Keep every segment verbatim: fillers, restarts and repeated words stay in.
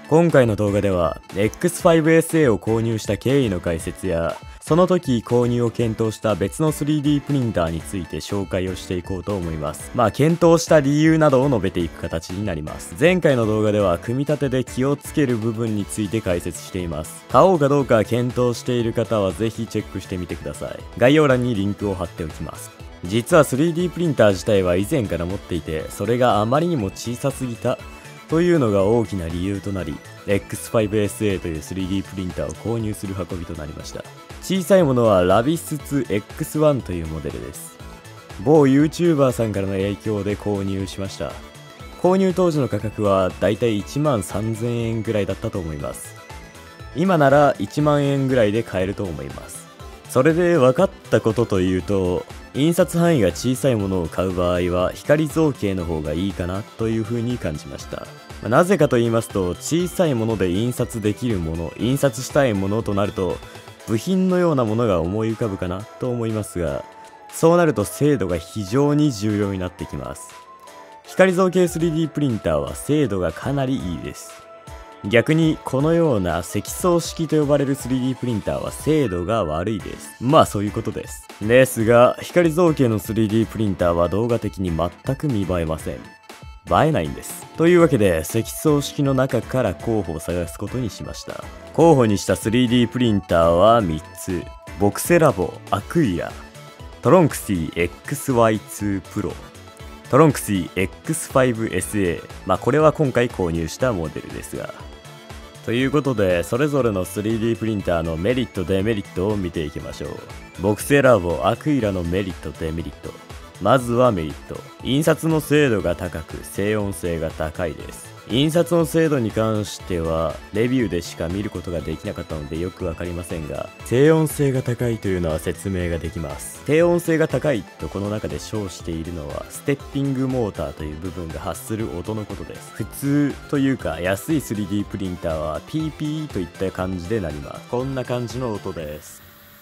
今回の動画では エックスファイブエスエー を購入した経緯の解説や、その時購入を検討した別の スリーディー プリンターについて紹介をしていこうと思います。まあ検討した理由などを述べていく形になります。前回の動画では組み立てで気をつける部分について解説しています。買おうかどうか検討している方はぜひチェックしてみてください。概要欄にリンクを貼っておきます。実は スリーディー プリンター自体は以前から持っていて、それがあまりにも小さすぎたというのが大きな理由となり、 エックスファイブエスエー という スリーディー プリンターを購入する運びとなりました。小さいものはラビスツ エックスワン というモデルです。某 YouTuber さんからの影響で購入しました。購入当時の価格はだいたいいちまんさんぜんえんぐらいだったと思います。今ならいちまんえんぐらいで買えると思います。それで分かったことというと、印刷範囲が小さいものを買う場合は光造形の方がいいかなという風に感じました。なぜかと言いますと、小さいもので印刷できるもの、印刷したいものとなると部品のようなものが思い浮かぶかなと思いますが、そうなると精度が非常に重要になってきます。光造形 スリーディー プリンターは精度がかなりいいです。逆にこのような積層式と呼ばれる スリーディー プリンターは精度が悪いです。まあそういうことです。ですが光造形の スリーディー プリンターは動画的に全く見栄えません。映えないんです。というわけで積層式の中から候補を探すことにしました。候補にした スリーディー プリンターはみっつ。ボクセラボ、アクイラ、トロンクシー エックスワイツー プロ、トロンクシー エックスファイブエスエー。 まあこれは今回購入したモデルですが。ということでそれぞれの スリーディー プリンターのメリットデメリットを見ていきましょう。ボクセラボ、アクイラのメリットデメリット。まずはメリット。印刷の精度が高く静音性が高いです。印刷の精度に関してはレビューでしか見ることができなかったのでよくわかりませんが、静音性が高いというのは説明ができます。低音性が高いとこの中で称しているのはステッピングモーターという部分が発する音のことです。普通というか安い スリーディー プリンターはピーピーといった感じでなります。こんな感じの音です。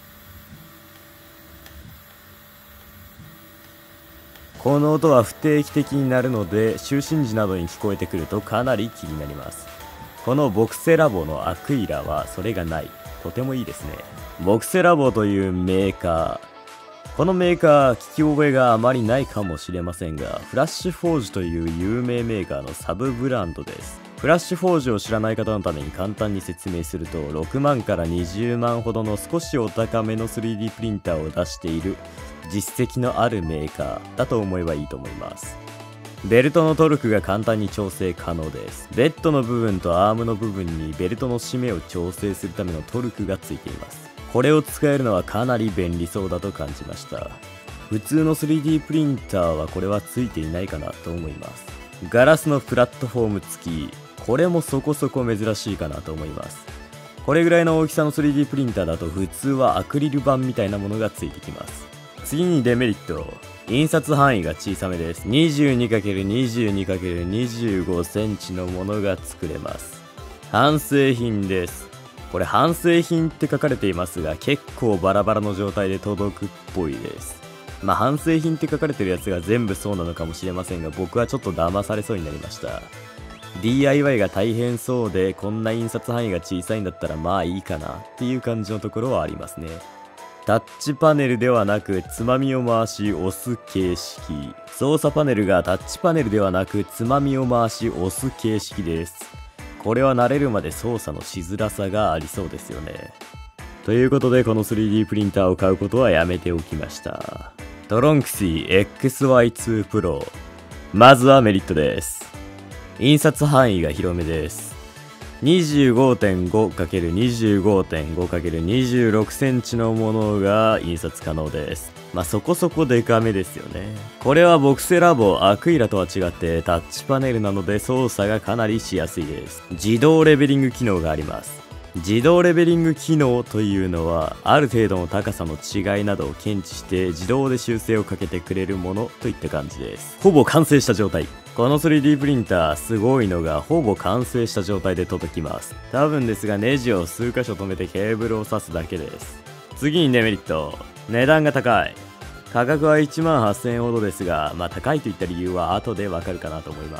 この音は不定期的になるので就寝時などに聞こえてくるとかなり気になります。このボクセラボのアクイラはそれがない。とてもいいですね。ボクセラボというメーカー、このメーカー聞き覚えがあまりないかもしれませんが、フラッシュフォージという有名メーカーのサブブランドです。フラッシュフォージを知らない方のために簡単に説明すると、ろくまんからにじゅうまんほどの少しお高めの スリーディー プリンターを出している実績のあるメーカーだと思えばいいと思います。ベルトのトルクが簡単に調整可能です。ベッドの部分とアームの部分にベルトの締めを調整するためのトルクがついています。これを使えるのはかなり便利そうだと感じました。普通の スリーディー プリンターはこれはついていないかなと思います。ガラスのプラットフォーム付き、これもそこそこ珍しいかなと思います。これぐらいの大きさの スリーディー プリンターだと普通はアクリル板みたいなものがついてきます。次にデメリット。印刷範囲が小さめです。にじゅうにかけるにじゅうにかけるにじゅうごセンチのものが作れます。半製品です。これ半製品って書かれていますが、結構バラバラの状態で届くっぽいです。まあ半製品って書かれてるやつが全部そうなのかもしれませんが、僕はちょっと騙されそうになりました。ディーアイワイ が大変そうで、こんな印刷範囲が小さいんだったらまあいいかなっていう感じのところはありますね。タッチパネルではなくつまみを回し押す形式。操作パネルがタッチパネルではなくつまみを回し押す形式です。これは慣れるまで操作のしづらさがありそうですよね。ということでこの スリーディー プリンターを買うことはやめておきました。トロンクシー エックスワイツー プロ。まずはメリットです。印刷範囲が広めです。にじゅうごてんごかけるにじゅうごてんごかけるにじゅうろくセンチのものが印刷可能です。まあそこそこデカめですよね。これはボクセラボ、アクイラとは違ってタッチパネルなので操作がかなりしやすいです。自動レベリング機能があります。自動レベリング機能というのはある程度の高さの違いなどを検知して自動で修正をかけてくれるものといった感じです。ほぼ完成した状態。この スリーディー プリンターすごいのがほぼ完成した状態で届きます。多分ですがネジを数箇所止めてケーブルを挿すだけです。次にデメリット。値段が高い。価格はいちまんはっせんえんほどですが、まあ高いといった理由は後でわかるかなと思います。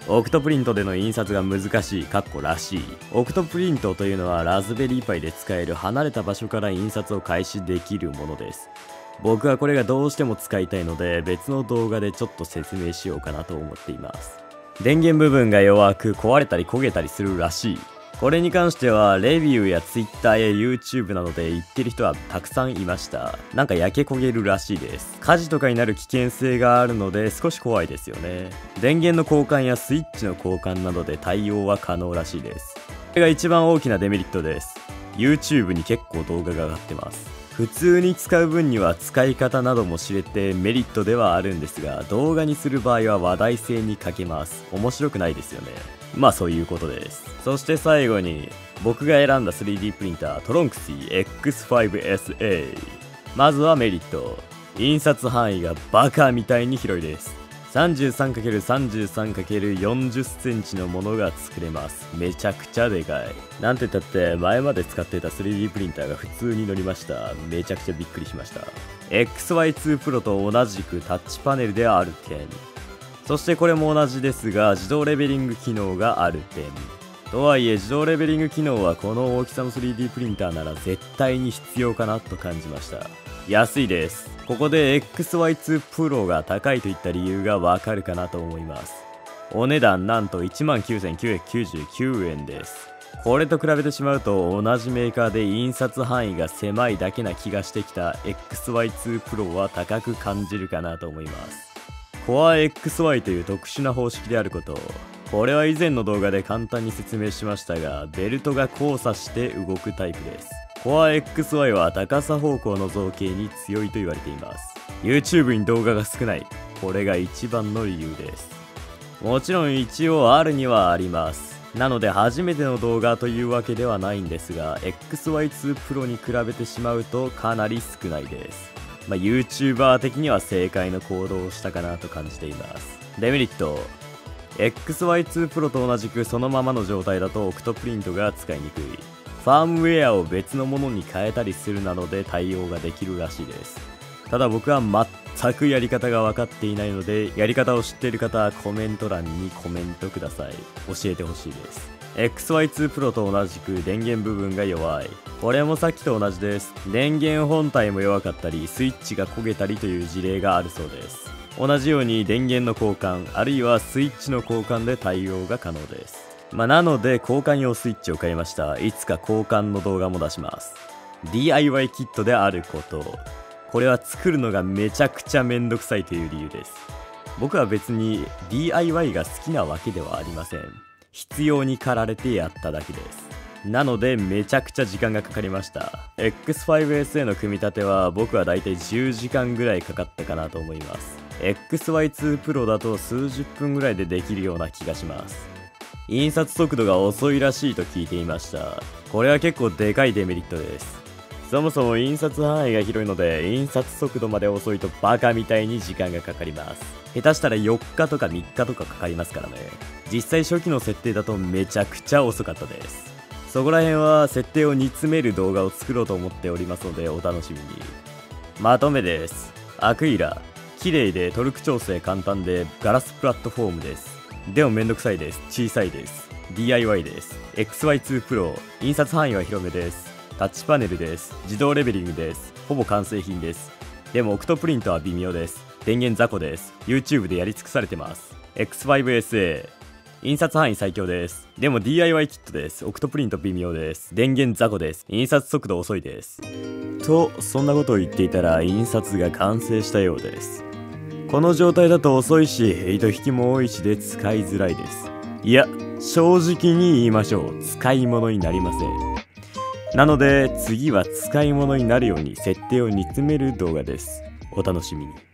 オクトプリントでの印刷が難しいかっこらしい。オクトプリントというのはラズベリーパイで使える離れた場所から印刷を開始できるものです。僕はこれがどうしても使いたいので別の動画でちょっと説明しようかなと思っています。電源部分が弱く壊れたり焦げたりするらしい。これに関してはレビューや Twitter や YouTube などで言ってる人はたくさんいました。なんか焼け焦げるらしいです。火事とかになる危険性があるので少し怖いですよね。電源の交換やスイッチの交換などで対応は可能らしいです。これが一番大きなデメリットです。 YouTube に結構動画が上がってます。普通に使う分には使い方なども知れてメリットではあるんですが、動画にする場合は話題性に欠けます。面白くないですよね。まあそういうことです。そして最後に僕が選んだ スリーディー プリンタートロンクシー エックスファイブエスエー。 まずはメリット、印刷範囲がバカみたいに広いです。 さんじゅうさんかけるさんじゅうさんかけるよんじゅっセンチのものが作れます。めちゃくちゃでかい。なんて言ったって前まで使っていた スリーディー プリンターが普通に乗りました。めちゃくちゃびっくりしました。 エックスワイツー プロと同じくタッチパネルである点、そしてこれも同じですが自動レベリング機能がある点。とはいえ自動レベリング機能はこの大きさの スリーディー プリンターなら絶対に必要かなと感じました。安いです。ここで エックスワイツー プロが高いといった理由がわかるかなと思います。お値段なんと いちまんきゅうせんきゅうひゃくきゅうじゅうきゅうえんです。これと比べてしまうと同じメーカーで印刷範囲が狭いだけな気がしてきた エックスワイツー プロは高く感じるかなと思います。コア エックスワイ という特殊な方式であること、これは以前の動画で簡単に説明しましたが、ベルトが交差して動くタイプです。コア エックスワイ は高さ方向の造形に強いと言われています。 YouTube に動画が少ない、これが一番の理由です。もちろん一応あるにはあります。なので初めての動画というわけではないんですが エックスワイツー プロに比べてしまうとかなり少ないです。まあ、YouTuber 的には正解の行動をしたかなと感じています。デメリット、 エックスワイツー プロと同じくそのままの状態だとオクトプリントが使いにくい。ファームウェアを別のものに変えたりするなどで対応ができるらしいです。ただ僕は全くやり方が分かっていないので、やり方を知っている方はコメント欄にコメントください。教えてほしいです。エックスワイツー プロと同じく電源部分が弱い。これもさっきと同じです。電源本体も弱かったりスイッチが焦げたりという事例があるそうです。同じように電源の交換あるいはスイッチの交換で対応が可能です。まあ、なので交換用スイッチを買いました。いつか交換の動画も出します。 ディーアイワイ キットであること、これは作るのがめちゃくちゃめんどくさいという理由です。僕は別に ディーアイワイ が好きなわけではありません。必要に駆られてやっただけです。なのでめちゃくちゃ時間がかかりました。 エックスファイブエスエー の組み立ては僕はだいたいじゅうじかんぐらいかかったかなと思います。 エックスワイツー プロだと数十分ぐらいでできるような気がします。印刷速度が遅いらしいと聞いていました。これは結構でかいデメリットです。そもそも印刷範囲が広いので印刷速度まで遅いとバカみたいに時間がかかります。下手したらよっかとかみっかとかかかりますからね。実際初期の設定だとめちゃくちゃ遅かったです。そこら辺は設定を煮詰める動画を作ろうと思っておりますのでお楽しみに。まとめです。アクイラ、綺麗でトルク調整簡単でガラスプラットフォームです。でもめんどくさいです。小さいです。 ディーアイワイ です。 エックスワイツー プロ、印刷範囲は広めです。タッチパネルです。自動レベリングです。ほぼ完成品です。でもオクトプリントは微妙です。電源雑魚です。 YouTube でやり尽くされてます。 エックスファイブエスエー、 印刷範囲最強です。でも ディーアイワイ キットです。オクトプリント微妙です。電源雑魚です。印刷速度遅いです。とそんなことを言っていたら印刷が完成したようです。この状態だと遅いし糸引きも多いしで使いづらいです。いや正直に言いましょう、使い物になりません。なので次は使い物になるように設定を煮詰める動画です。お楽しみに。